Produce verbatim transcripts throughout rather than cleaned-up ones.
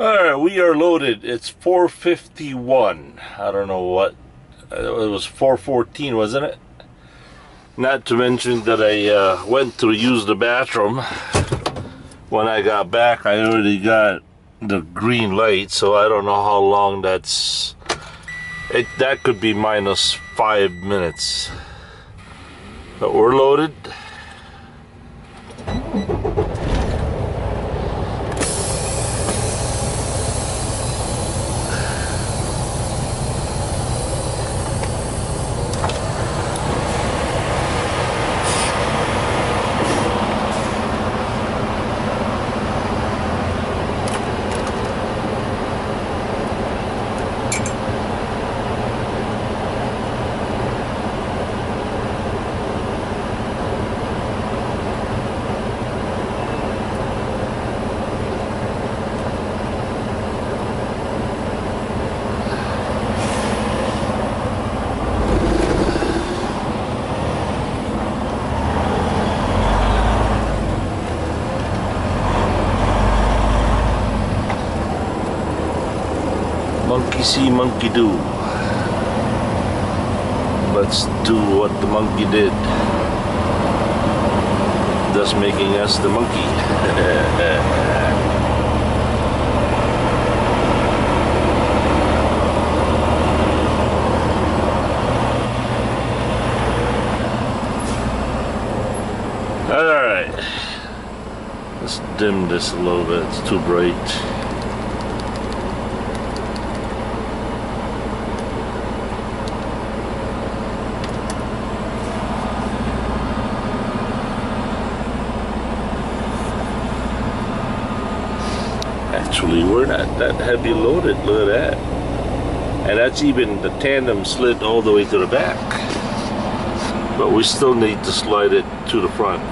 Alright, we are loaded. It's four fifty-one. I don't know what. It was four fourteen, wasn't it? Not to mention that I uh, went to use the bathroom. When I got back, I already got the green light, so I don't know how long that's... It, that could be minus five minutes. But we're loaded. Monkey see, monkey do. Let's do what the monkey did, thus making us the monkey. Alright, let's dim this a little bit, it's too bright. Actually, we're not that heavy loaded, look at that. And that's even the tandem slid all the way to the back. But we still need to slide it to the front.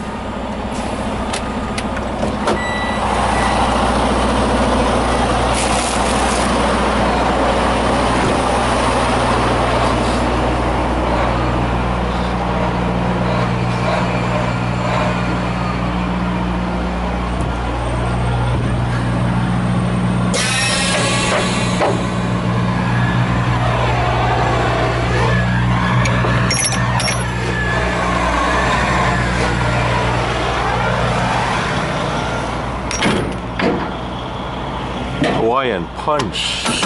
Hawaiian punch.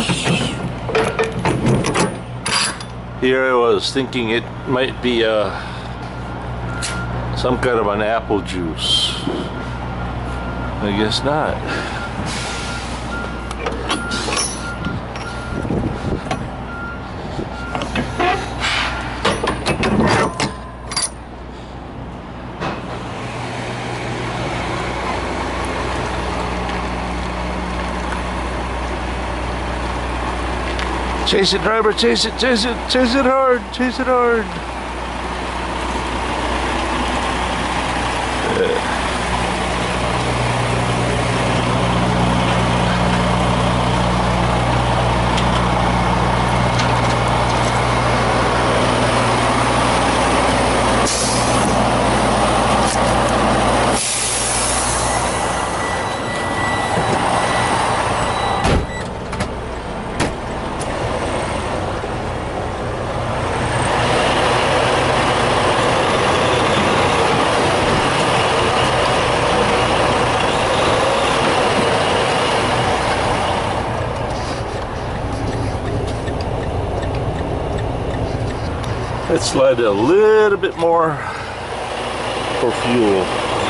Here I was thinking it might be uh, some kind of an apple juice. I guess not. Chase it, driver, chase it, chase it, chase it hard, chase it hard. Uh. Let's slide it a little bit more for fuel.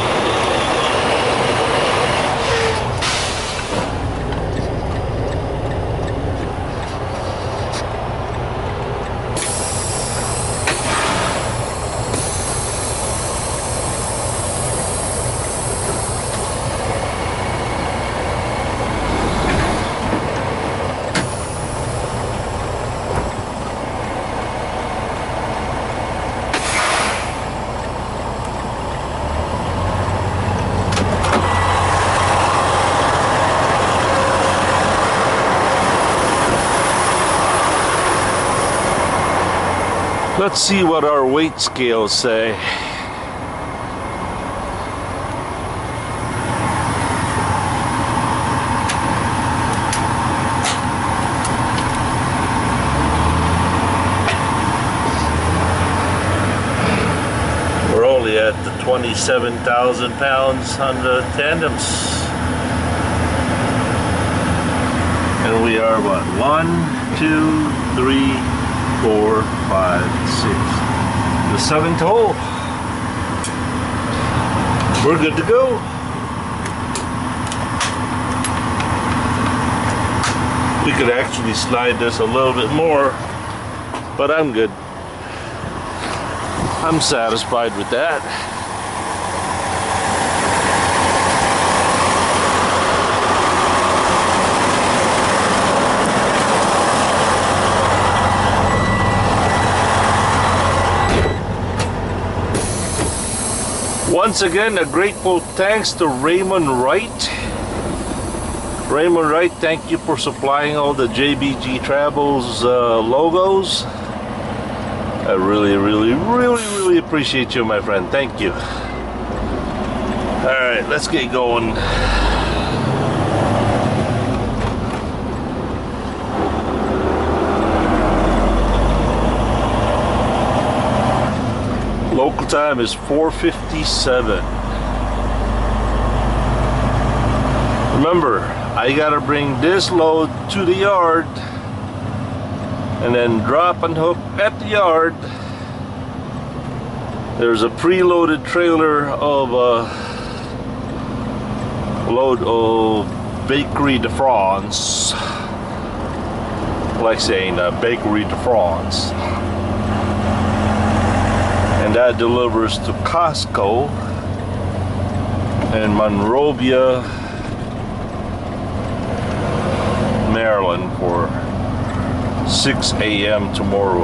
Let's see what our weight scales say. only at the twenty-seven thousand pounds on the tandems. And we are what? One, two, three, four, five, six. The seventh hole. We're good to go. We could actually slide this a little bit more, but I'm good. I'm satisfied with that. Once again, a grateful thanks to Raymond Wright. Raymond Wright, thank you for supplying all the J B G Travels uh, logos. I really, really, really, really appreciate you, my friend. Thank you. Alright, let's get going. Local time is four fifty-seven. Remember, I gotta bring this load to the yard and then drop and hook at the yard. There's a preloaded trailer of a load of Bakery de France. Like saying uh, Bakery de France. And that delivers to Costco in Monrovia, Maryland for six A M tomorrow.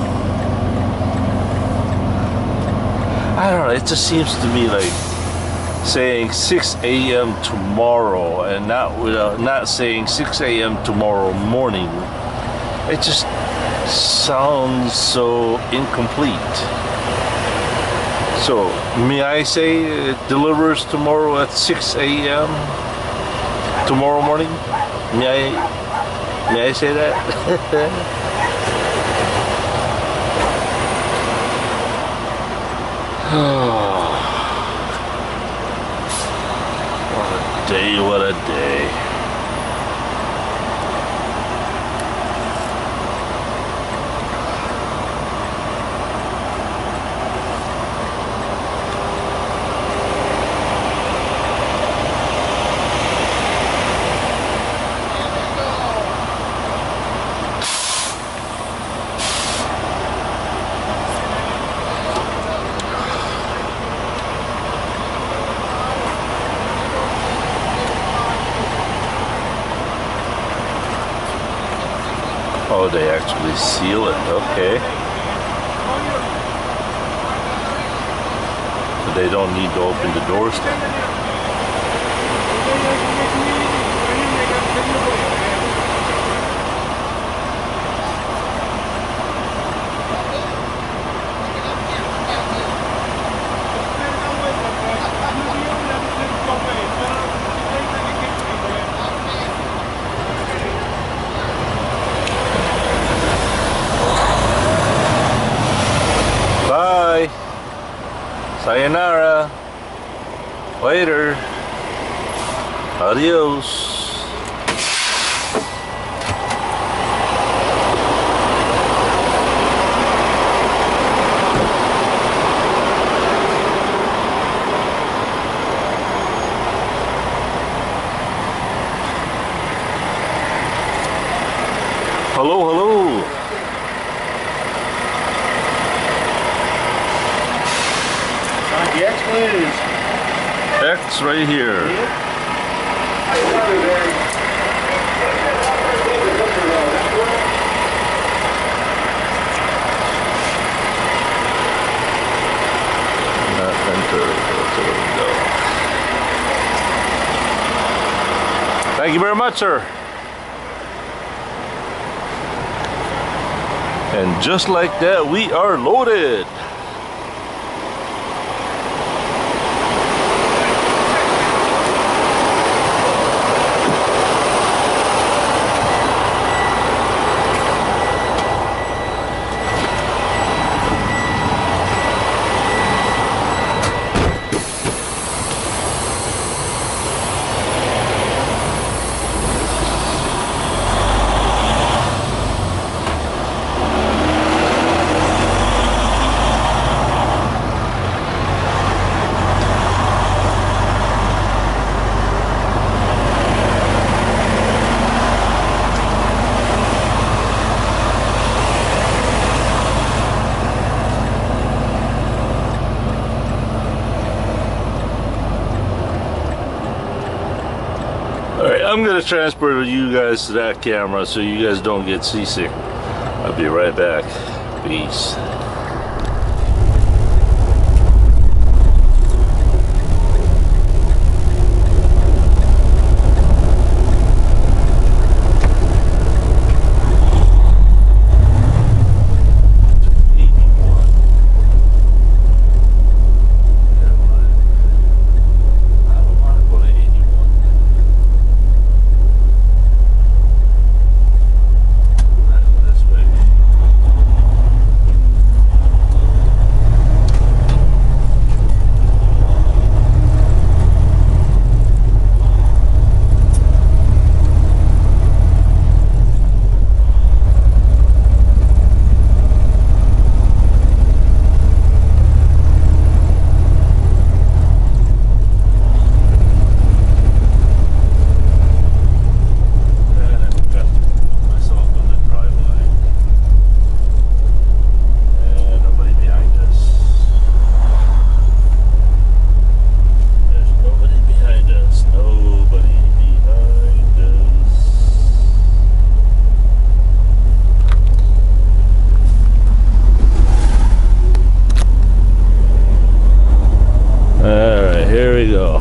I don't know, it just seems to me like saying six A M tomorrow and not without not saying six A M tomorrow morning. It just sounds so incomplete. So, may I say it delivers tomorrow at six A M tomorrow morning? May I, may I say that? What a day, what a day. Oh, they actually seal it, okay. So they don't need to open the doors then. Bye. Sayonara. Later. Adios. Hello, hello. Yes, please. X right here. Not enter. So there we go. Thank you very much, sir. And just like that, we are loaded. I'm gonna transfer you guys to that camera so you guys don't get seasick. I'll be right back. Peace. Alright, here we go.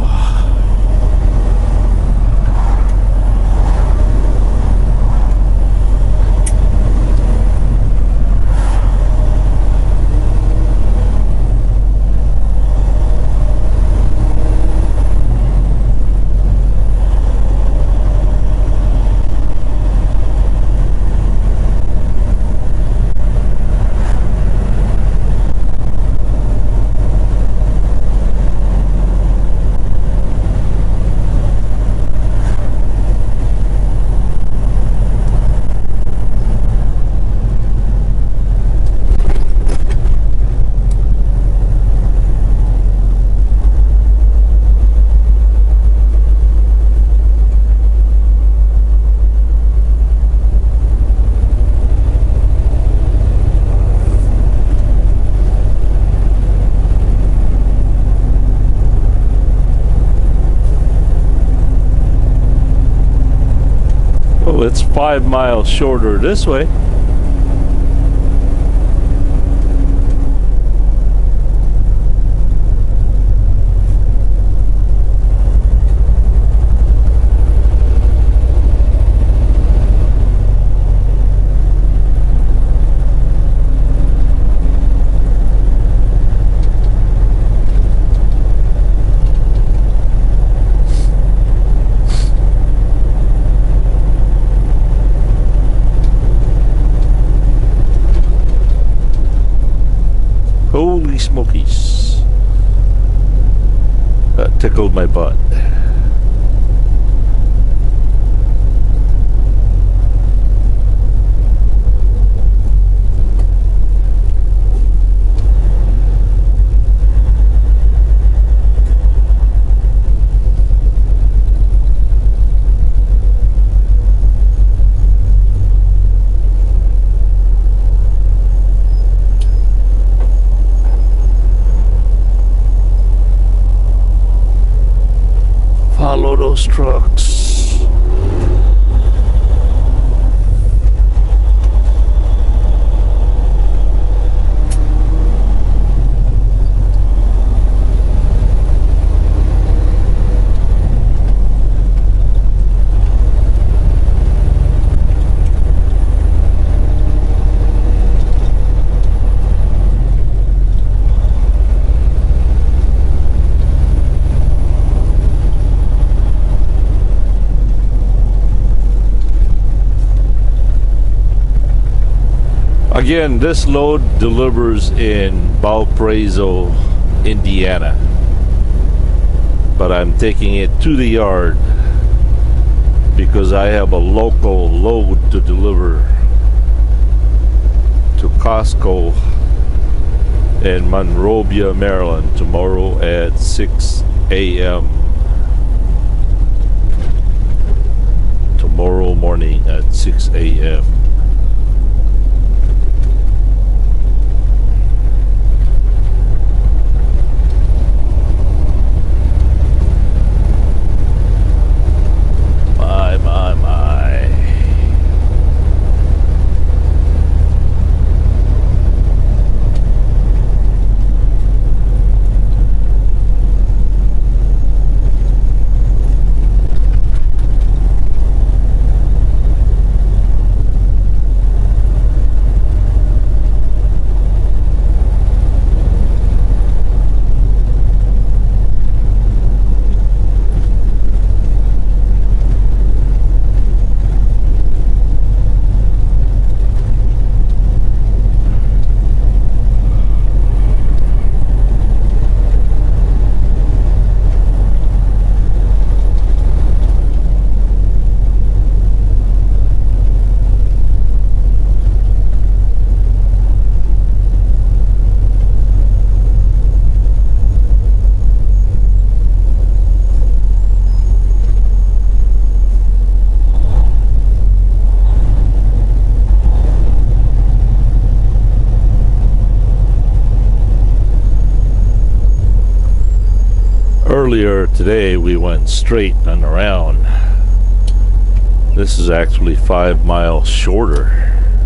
Oh, it's five miles shorter this way. Holy smokies. That tickled my butt. Follow those trucks. Again, this load delivers in Valparaiso, Indiana, but I'm taking it to the yard because I have a local load to deliver to Costco in Monrovia, Maryland tomorrow at six A M Tomorrow morning at six A M Earlier today we went straight and around. This is actually five miles shorter.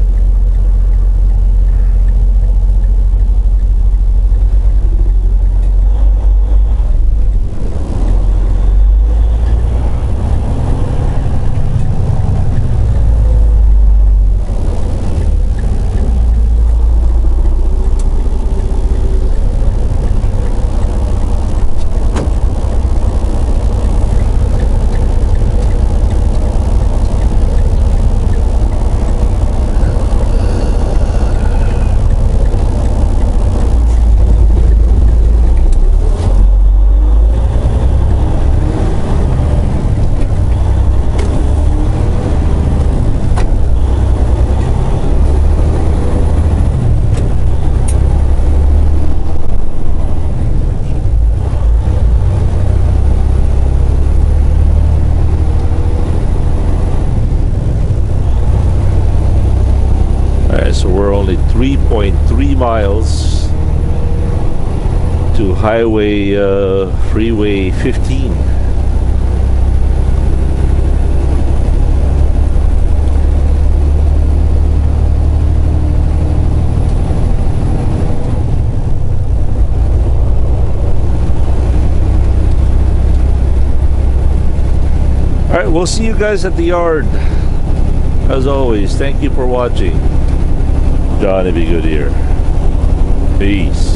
So we're only three point three miles to Highway uh, Freeway fifteen. All right, we'll see you guys at the yard. As always, thank you for watching. Johnny Be Good here. Peace.